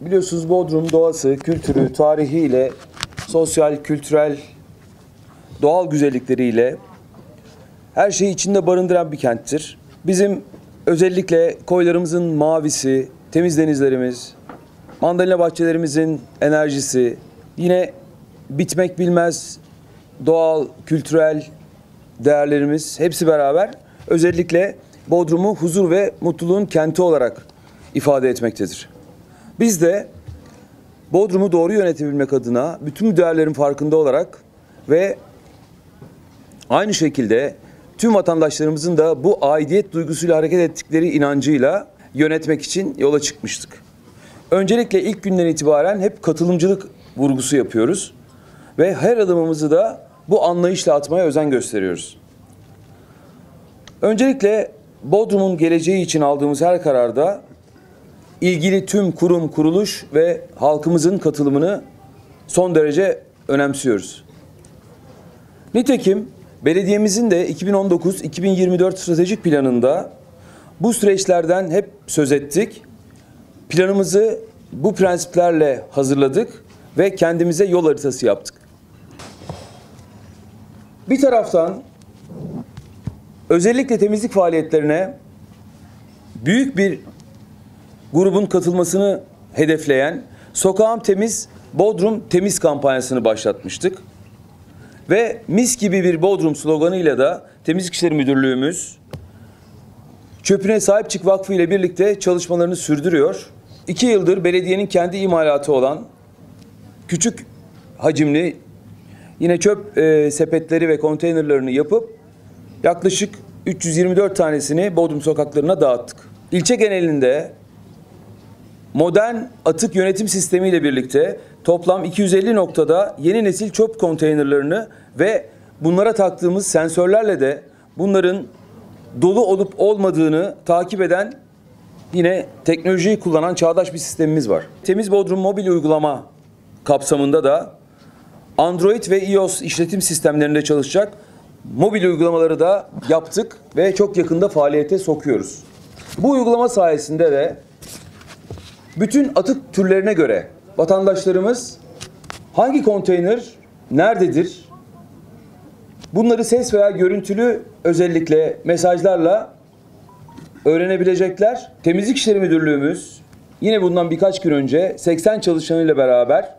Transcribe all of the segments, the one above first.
Biliyorsunuz Bodrum doğası, kültürü, tarihiyle, sosyal, kültürel, doğal güzellikleriyle her şeyi içinde barındıran bir kenttir. Bizim özellikle koylarımızın mavisi, temiz denizlerimiz, mandalina bahçelerimizin enerjisi, yine bitmek bilmez doğal, kültürel değerlerimiz hepsi beraber özellikle Bodrum'u huzur ve mutluluğun kenti olarak ifade etmektedir. Biz de Bodrum'u doğru yönetebilmek adına bütün bu değerlerin farkında olarak ve aynı şekilde tüm vatandaşlarımızın da bu aidiyet duygusuyla hareket ettikleri inancıyla yönetmek için yola çıkmıştık. Öncelikle ilk günden itibaren hep katılımcılık vurgusu yapıyoruz ve her adımımızı da bu anlayışla atmaya özen gösteriyoruz. Öncelikle Bodrum'un geleceği için aldığımız her kararda ilgili tüm kurum, kuruluş ve halkımızın katılımını son derece önemsiyoruz. Nitekim belediyemizin de 2019-2024 stratejik planında bu süreçlerden hep söz ettik. Planımızı bu prensiplerle hazırladık ve kendimize yol haritası yaptık. Bir taraftan özellikle temizlik faaliyetlerine büyük bir grubun katılmasını hedefleyen Sokağım Temiz, Bodrum Temiz kampanyasını başlatmıştık. Ve mis gibi bir Bodrum sloganıyla da Temizlik İşleri Müdürlüğümüz Çöpüne Sahip Çık Vakfı ile birlikte çalışmalarını sürdürüyor. 2 yıldır belediyenin kendi imalatı olan küçük hacimli yine çöp sepetleri ve konteynerlerini yapıp yaklaşık 324 tanesini Bodrum sokaklarına dağıttık. İlçe genelinde modern atık yönetim sistemiyle birlikte toplam 250 noktada yeni nesil çöp konteynerlerini ve bunlara taktığımız sensörlerle de bunların dolu olup olmadığını takip eden yine teknolojiyi kullanan çağdaş bir sistemimiz var. Temiz Bodrum mobil uygulama kapsamında da Android ve iOS işletim sistemlerinde çalışacak mobil uygulamaları da yaptık ve çok yakında faaliyete sokuyoruz. Bu uygulama sayesinde de bütün atık türlerine göre vatandaşlarımız hangi konteyner nerededir? Bunları ses veya görüntülü özellikle mesajlarla öğrenebilecekler. Temizlik İşleri Müdürlüğümüz yine bundan birkaç gün önce 80 çalışanıyla beraber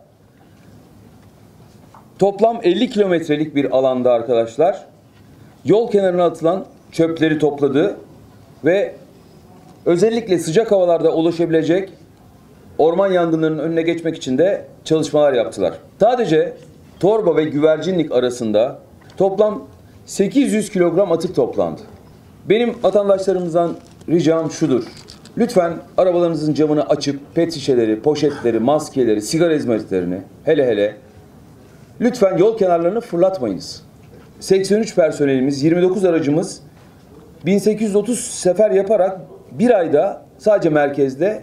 toplam 50 kilometrelik bir alanda arkadaşlar yol kenarına atılan çöpleri topladı ve özellikle sıcak havalarda ulaşabilecek orman yangınlarının önüne geçmek için de çalışmalar yaptılar. Sadece Torba ve Güvercinlik arasında toplam 800 kilogram atık toplandı. Benim vatandaşlarımızdan ricam şudur. Lütfen arabalarınızın camını açıp pet şişeleri, poşetleri, maskeleri, sigara izmaritlerini hele lütfen yol kenarlarını fırlatmayınız. 83 personelimiz, 29 aracımız 1830 sefer yaparak bir ayda sadece merkezde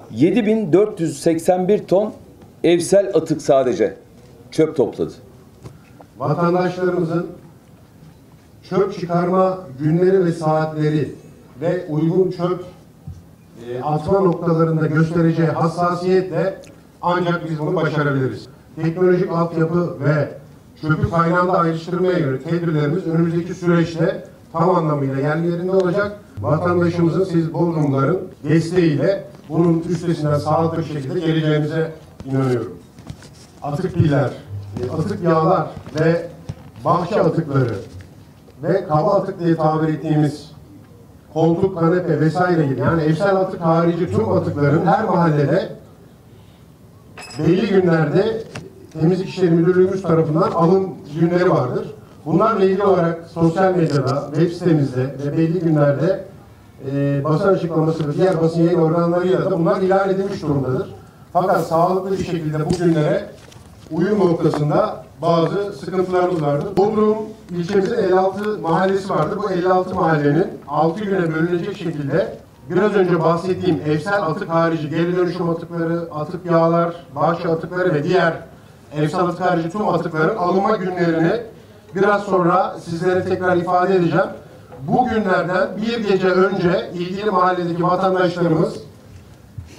7481 ton evsel atık sadece çöp topladı. Vatandaşlarımızın çöp çıkarma günleri ve saatleri ve uygun çöp atma noktalarında göstereceği hassasiyetle ancak biz bunu başarabiliriz. Teknolojik altyapı ve çöpü kaynağında ayrıştırmaya yönelik tedbirlerimiz önümüzdeki süreçte tam anlamıyla yerlerinde olacak. Vatandaşımızın, siz Bodrumluların desteğiyle bunun üstesinden sağlıklı bir şekilde geleceğimize inanıyorum. Atık piller, atık yağlar ve bahçe atıkları ve kaba atık diye tabir ettiğimiz koltuk, kanepe vesaire gibi yani evsel atık harici tüm atıkların her mahallede belli günlerde Temizlik İşleri Müdürlüğümüz tarafından alım günleri vardır. Bunlarla ilgili olarak sosyal medyada, web sitemizde ve belli günlerde basın açıklaması ve diğer basın yayın organlarıyla da bunlar ilan edilmiş durumdadır. Fakat sağlıklı bir şekilde bu günlere uyum noktasında bazı sıkıntılarımız vardır. Bodrum ilçemizin 56 mahallesi vardır. Bu 56 mahallenin 6 güne bölünecek şekilde biraz önce bahsettiğim evsel atık harici geri dönüşüm atıkları, atık yağlar, bahçe atıkları ve diğer evsel atık harici tüm atıkların alınma günlerini biraz sonra sizlere tekrar ifade edeceğim. Bu günlerden bir gece önce ilgili mahalledeki vatandaşlarımız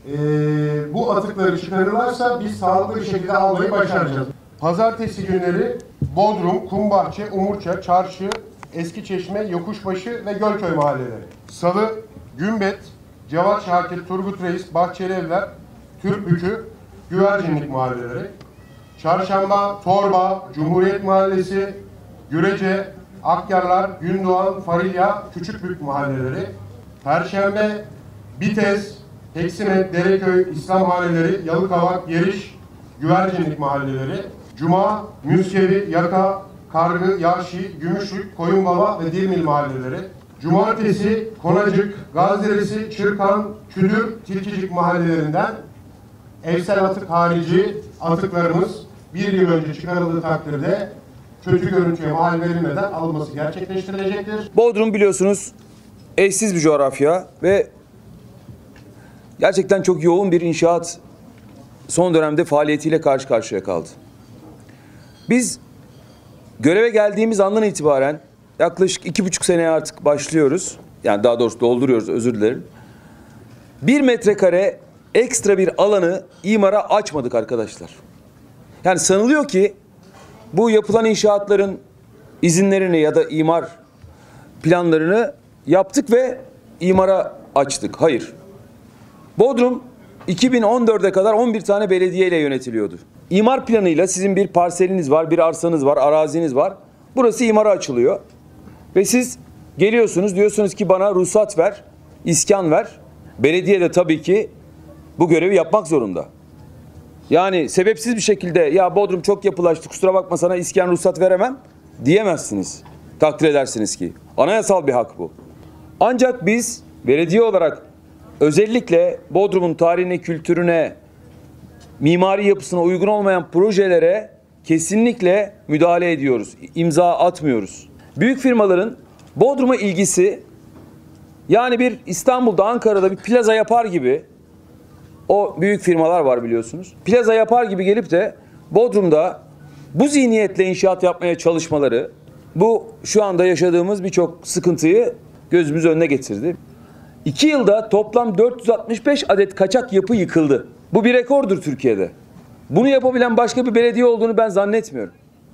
bu atıkları çıkarırlarsa biz sağlıklı bir şekilde almayı başaracağız. Pazartesi günleri Bodrum, Kumbahçe, Umurça, Çarşı, Eskişeşme, Yokuşbaşı ve Gölköy mahalleleri. Salı, Gümbet, Cevat Şakir, Turgut Reis, Bahçelievler, Türkbükü, Güvercinlik mahalleleri. Çarşamba, Torba, Cumhuriyet Mahallesi, Gürece, Akyarlar, Gündoğan, Farilya, Küçükbük mahalleleri. Perşembe, Bites, Heksimet, Dereköy, İslam mahalleleri, Yalıkavak, Yeriş, Güvercinlik mahalleleri. Cuma, Müskevi, Yaka, Kargı, Yahşi, Gümüşlük, Koyunbaba ve Dirmil mahalleleri. Cumartesi, Konacık, Gazideresi, Çırkan, Küdür, Tilkicik mahallelerinden evsel atık harici atıklarımız bir yıl önce çıkarıldığı takdirde kötü görüntüye mahal verilmeden alınması gerçekleştirilecektir. Bodrum biliyorsunuz eşsiz bir coğrafya ve gerçekten çok yoğun bir inşaat son dönemde faaliyetiyle karşı karşıya kaldı. Biz göreve geldiğimiz andan itibaren yaklaşık 2,5 seneye artık başlıyoruz. Yani daha doğrusu dolduruyoruz, özür dilerim. 1 metrekare ekstra bir alanı imara açmadık arkadaşlar. Yani sanılıyor ki bu yapılan inşaatların izinlerini ya da imar planlarını yaptık ve imara açtık. Hayır. Bodrum 2014'e kadar 11 tane belediye ile yönetiliyordu. İmar planıyla sizin bir parseliniz var, bir arsanız var, araziniz var. Burası imara açılıyor. Ve siz geliyorsunuz, diyorsunuz ki bana ruhsat ver, iskan ver. Belediye de tabii ki bu görevi yapmak zorunda. Yani sebepsiz bir şekilde ya Bodrum çok yapılaştı, kusura bakma sana iskan ruhsat veremem diyemezsiniz. Takdir edersiniz ki. Anayasal bir hak bu. Ancak biz belediye olarak özellikle Bodrum'un tarihine, kültürüne, mimari yapısına uygun olmayan projelere kesinlikle müdahale ediyoruz. İmza atmıyoruz. Büyük firmaların Bodrum'a ilgisi, yani bir İstanbul'da, Ankara'da bir plaza yapar gibi, o büyük firmalar var biliyorsunuz. Plaza yapar gibi gelip de Bodrum'da bu zihniyetle inşaat yapmaya çalışmaları, bu şu anda yaşadığımız birçok sıkıntıyı gözümüz önüne getirdi. 2 yılda toplam 465 adet kaçak yapı yıkıldı. Bu bir rekordur Türkiye'de. Bunu yapabilen başka bir belediye olduğunu ben zannetmiyorum.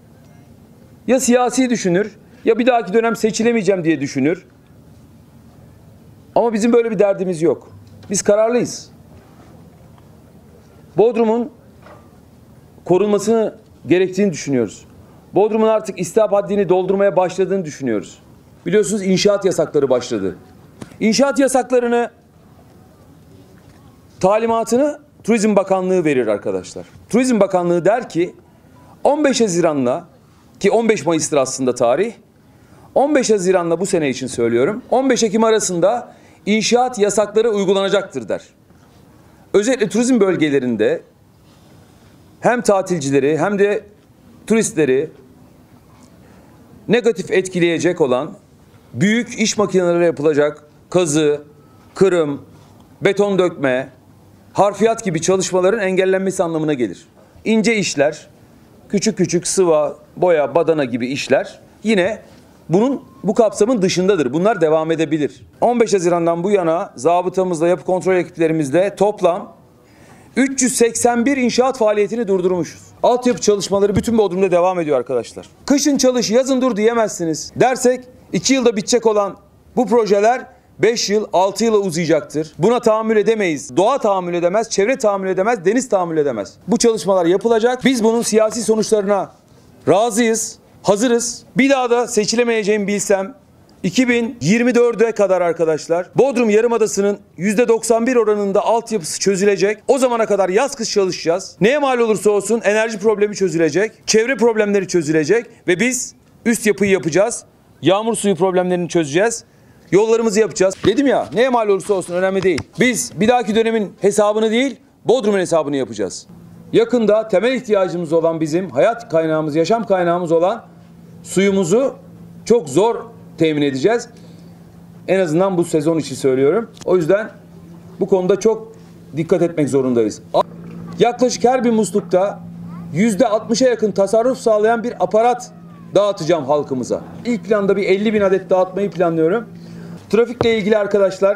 Ya siyasi düşünür, ya bir dahaki dönem seçilemeyeceğim diye düşünür. Ama bizim böyle bir derdimiz yok. Biz kararlıyız. Bodrum'un korunmasını gerektiğini düşünüyoruz. Bodrum'un artık istihap haddini doldurmaya başladığını düşünüyoruz. Biliyorsunuz inşaat yasakları başladı. İnşaat yasaklarını, talimatını Turizm Bakanlığı verir arkadaşlar. Turizm Bakanlığı der ki 15 Haziran'la, ki 15 Mayıs'tır aslında tarih, 15 Haziran'la bu sene için söylüyorum, 15 Ekim arasında inşaat yasakları uygulanacaktır der. Özellikle turizm bölgelerinde hem tatilcileri hem de turistleri negatif etkileyecek olan büyük iş makineleri yapılacak kazı, kırım, beton dökme, harfiyat gibi çalışmaların engellenmesi anlamına gelir. İnce işler, küçük küçük sıva, boya, badana gibi işler yine bu kapsamın dışındadır. Bunlar devam edebilir. 15 Haziran'dan bu yana zabıtamızla, yapı kontrol ekiplerimizle toplam 381 inşaat faaliyetini durdurmuşuz. Altyapı çalışmaları bütün Bodrum'da devam ediyor arkadaşlar. Kışın çalış, yazın dur diyemezsiniz. Dersek 2 yılda bitecek olan bu projeler 5 yıl, 6 yıla uzayacaktır. Buna tahammül edemeyiz. Doğa tahammül edemez, çevre tahammül edemez, deniz tahammül edemez. Bu çalışmalar yapılacak. Biz bunun siyasi sonuçlarına razıyız, hazırız. Bir daha da seçilemeyeceğimi bilsem 2024'e kadar arkadaşlar Bodrum Yarımadası'nın %91 oranında altyapısı çözülecek. O zamana kadar yaz kış çalışacağız. Neye mal olursa olsun enerji problemi çözülecek. Çevre problemleri çözülecek ve biz üst yapıyı yapacağız. Yağmur suyu problemlerini çözeceğiz. Yollarımızı yapacağız. Dedim ya, neye mal olursa olsun önemli değil. Biz bir dahaki dönemin hesabını değil, Bodrum'un hesabını yapacağız. Yakında temel ihtiyacımız olan, bizim hayat kaynağımız, yaşam kaynağımız olan suyumuzu çok zor temin edeceğiz. En azından bu sezon için söylüyorum. O yüzden bu konuda çok dikkat etmek zorundayız. Yaklaşık her bir muslukta %60'a yakın tasarruf sağlayan bir aparat dağıtacağım halkımıza. İlk planda bir 50.000 adet dağıtmayı planlıyorum. Trafikle ilgili arkadaşlar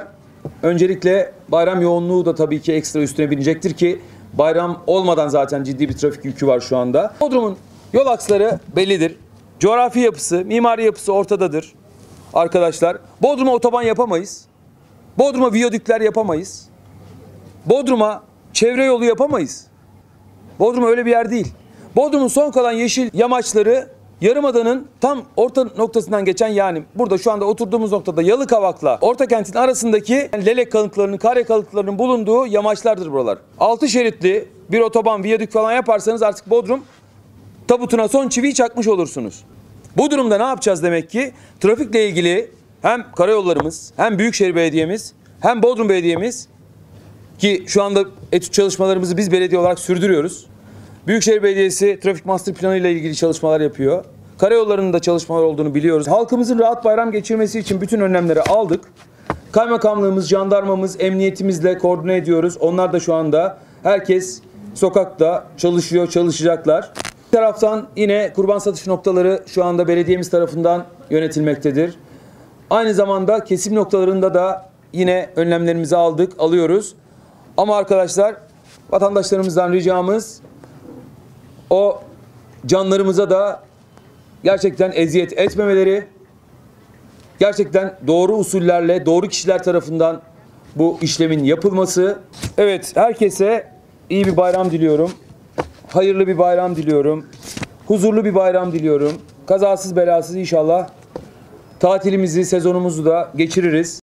Öncelikle bayram yoğunluğu da tabii ki ekstra üstüne binecektir ki bayram olmadan zaten ciddi bir trafik yükü var şu anda. Bodrum'un yol aksları bellidir. Coğrafi yapısı, mimari yapısı ortadadır arkadaşlar. Bodrum'a otoban yapamayız. Bodrum'a viyadükler yapamayız. Bodrum'a çevre yolu yapamayız. Bodrum öyle bir yer değil. Bodrum'un son kalan yeşil yamaçları Yarımada'nın tam orta noktasından geçen, yani burada şu anda oturduğumuz noktada Yalıkavak'la Ortakent'in arasındaki lelek kalıntılarının, kare kalıntılarının bulunduğu yamaçlardır buralar. 6 şeritli bir otoban, viyadük falan yaparsanız artık Bodrum tabutuna son çiviyi çakmış olursunuz. Bu durumda ne yapacağız demek ki? Trafikle ilgili hem karayollarımız, hem Büyükşehir Belediye'miz, hem Bodrum Belediye'miz, ki şu anda etüt çalışmalarımızı biz belediye olarak sürdürüyoruz. Büyükşehir Belediyesi trafik master planı ile ilgili çalışmalar yapıyor. Karayollarının da çalışmalar olduğunu biliyoruz. Halkımızın rahat bayram geçirmesi için bütün önlemleri aldık. Kaymakamlığımız, jandarmamız, emniyetimizle koordine ediyoruz. Onlar da şu anda, herkes sokakta çalışıyor, çalışacaklar. Bir taraftan yine kurban satış noktaları şu anda belediyemiz tarafından yönetilmektedir. Aynı zamanda kesim noktalarında da yine önlemlerimizi aldık, alıyoruz. Ama arkadaşlar, vatandaşlarımızdan ricamız o canlarımıza da gerçekten eziyet etmemeleri, gerçekten doğru usullerle, doğru kişiler tarafından bu işlemin yapılması. Evet, herkese iyi bir bayram diliyorum. Hayırlı bir bayram diliyorum. Huzurlu bir bayram diliyorum. Kazasız belasız inşallah tatilimizi, sezonumuzu da geçiririz.